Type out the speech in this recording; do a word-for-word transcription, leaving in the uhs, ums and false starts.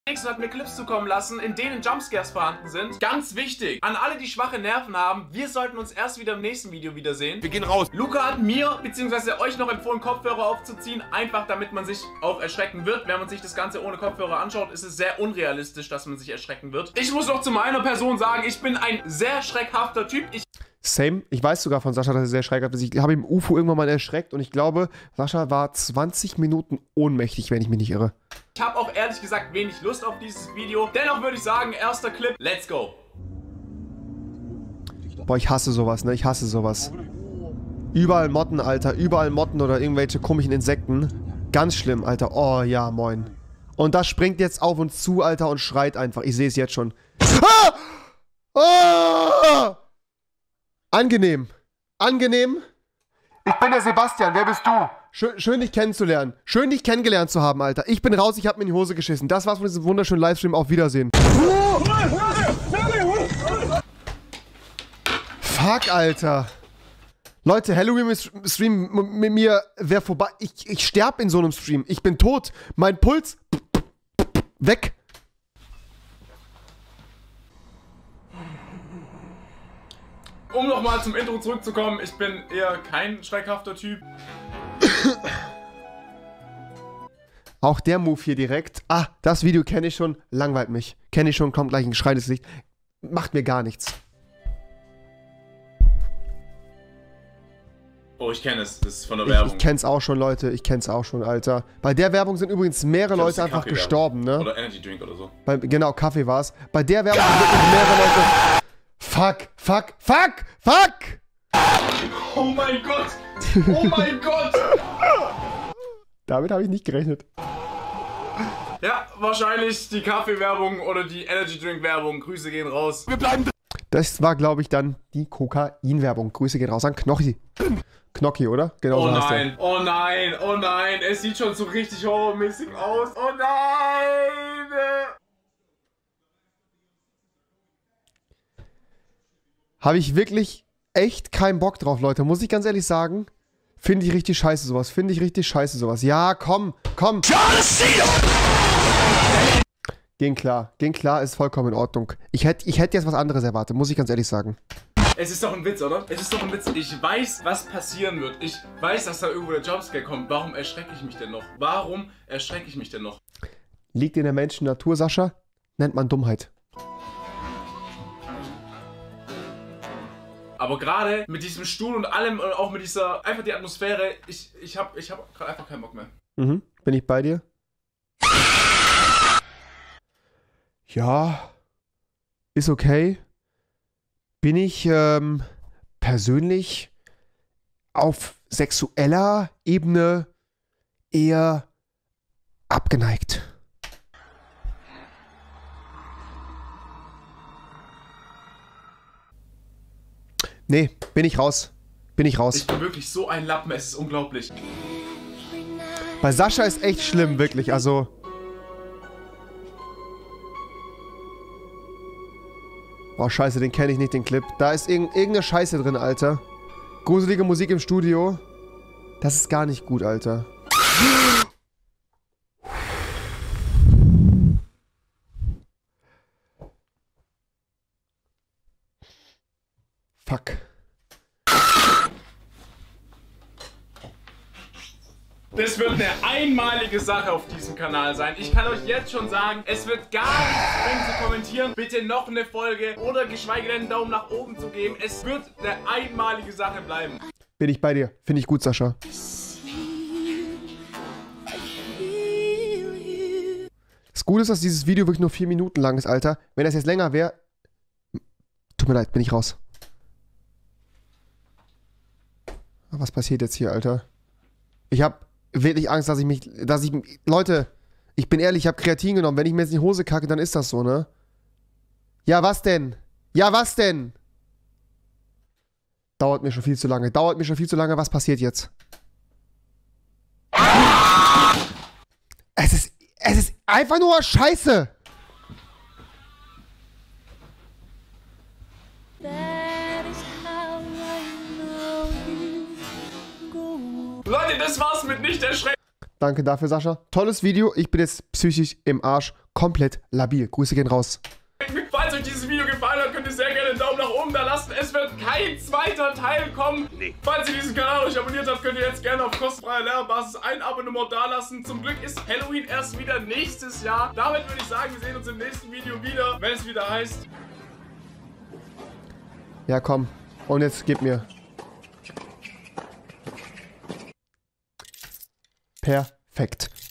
hat mir Clips zukommen lassen, in denen Jumpscares vorhanden sind. Ganz wichtig, an alle, die schwache Nerven haben, wir sollten uns erst wieder im nächsten Video wiedersehen. Wir gehen raus. Luca hat mir bzw. euch noch empfohlen, Kopfhörer aufzuziehen, einfach damit man sich auch erschrecken wird. Wenn man sich das Ganze ohne Kopfhörer anschaut, ist es sehr unrealistisch, dass man sich erschrecken wird. Ich muss noch zu meiner Person sagen, ich bin ein sehr schreckhafter Typ. Ich Same. Ich weiß sogar von Sascha, dass er sehr schreckhaft ist. Ich habe im U F O irgendwann mal erschreckt und ich glaube, Sascha war zwanzig Minuten ohnmächtig, wenn ich mich nicht irre. Ich habe auch ehrlich gesagt wenig Lust auf dieses Video. Dennoch würde ich sagen, erster Clip, let's go. Boah, ich hasse sowas, ne? Ich hasse sowas. Überall Motten, Alter. Überall Motten oder irgendwelche komischen Insekten. Ganz schlimm, Alter. Oh, ja, moin. Und das springt jetzt auf uns zu, Alter, und schreit einfach. Ich sehe es jetzt schon. Ah! Ah! Angenehm. Angenehm. Ich bin der Sebastian. Wer bist du? Schön, schön, dich kennenzulernen. Schön, dich kennengelernt zu haben, Alter. Ich bin raus, ich hab mir in die Hose geschissen. Das war's von diesem wunderschönen Livestream. Auf Wiedersehen. Fuck, Alter. Leute, Halloween-Stream mit mir wäre vorbei. Ich, ich sterb in so einem Stream. Ich bin tot. Mein Puls weg. Um nochmal zum Intro zurückzukommen, ich bin eher kein schreckhafter Typ. Auch der Move hier direkt. Ah, das Video kenne ich schon. Langweilt mich. Kenne ich schon, kommt gleich ein geschreites Licht. Macht mir gar nichts. Oh, ich kenne es. Das ist von der Werbung. Ich, ich kenn's auch schon, Leute. Ich kenn's auch schon, Alter. Bei der Werbung sind übrigens mehrere Leute einfach gestorben, ne? Oder Energy Drink oder so. Bei, genau, Kaffee war's. Bei der Werbung sind wirklich mehrere Leute... Fuck, fuck, fuck, fuck! Oh mein Gott! Oh mein Gott! Damit habe ich nicht gerechnet. Ja, wahrscheinlich die Kaffee-Werbung oder die Energy Drink-Werbung. Grüße gehen raus. Wir bleiben drin. Das war, glaube ich, dann die Kokain-Werbung. Grüße gehen raus an Knocki. Knocki, oder? Genau oh so heißt nein, der. oh nein, oh nein. Es sieht schon so richtig horrormäßig aus. Oh nein! Habe ich wirklich echt keinen Bock drauf, Leute. Muss ich ganz ehrlich sagen. Finde ich richtig scheiße sowas. Finde ich richtig scheiße sowas. Ja, komm, komm. Ging klar. Ging klar, ist vollkommen in Ordnung. Ich hätte ich hätt jetzt was anderes erwartet, muss ich ganz ehrlich sagen. Es ist doch ein Witz, oder? Es ist doch ein Witz. Ich weiß, was passieren wird. Ich weiß, dass da irgendwo der Jumpscare kommt. Warum erschrecke ich mich denn noch? Warum erschrecke ich mich denn noch? Liegt in der Menschen-Natur, Sascha? Nennt man Dummheit. Aber gerade mit diesem Stuhl und allem und auch mit dieser, einfach die Atmosphäre, ich, ich hab, ich hab gerade einfach keinen Bock mehr. Mhm, bin ich bei dir? Ja, ist okay. Bin ich ähm, persönlich auf sexueller Ebene eher abgeneigt. Nee, bin ich raus. Bin ich raus. Ich bin wirklich so ein Lappen, es ist unglaublich. Bei Sascha ist echt schlimm, wirklich, also... Boah, scheiße, den kenne ich nicht, den Clip. Da ist irg irgendeine Scheiße drin, Alter. Gruselige Musik im Studio. Das ist gar nicht gut, Alter. Fuck. Das wird eine einmalige Sache auf diesem Kanal sein. Ich kann euch jetzt schon sagen, es wird gar nichts bringen zu kommentieren. Bitte noch eine Folge oder geschweige denn einen Daumen nach oben zu geben. Es wird eine einmalige Sache bleiben. Bin ich bei dir. Finde ich gut, Sascha. Das Gute ist, dass dieses Video wirklich nur vier Minuten lang ist, Alter. Wenn das jetzt länger wäre... Tut mir leid, bin ich raus. Was passiert jetzt hier, Alter? Ich habe wirklich Angst, dass ich mich... dass ich... Leute, ich bin ehrlich, ich habe Kreatin genommen. Wenn ich mir jetzt in die Hose kacke, dann ist das so, ne? Ja, was denn? Ja, was denn? Dauert mir schon viel zu lange. Dauert mir schon viel zu lange. Was passiert jetzt? Es ist... Es ist einfach nur Scheiße! Leute, das war's mit nicht erschrecken. Danke dafür, Sascha. Tolles Video. Ich bin jetzt psychisch im Arsch. Komplett labil. Grüße gehen raus. Falls euch dieses Video gefallen hat, könnt ihr sehr gerne einen Daumen nach oben da lassen. Es wird kein zweiter Teil kommen. Nee. Falls ihr diesen Kanal euch abonniert habt, könnt ihr jetzt gerne auf kostenfreier Lehrbasis ein Abonnement da lassen. Zum Glück ist Halloween erst wieder nächstes Jahr. Damit würde ich sagen, wir sehen uns im nächsten Video wieder, wenn es wieder heißt... Ja, komm. Und jetzt gib mir. Perfekt.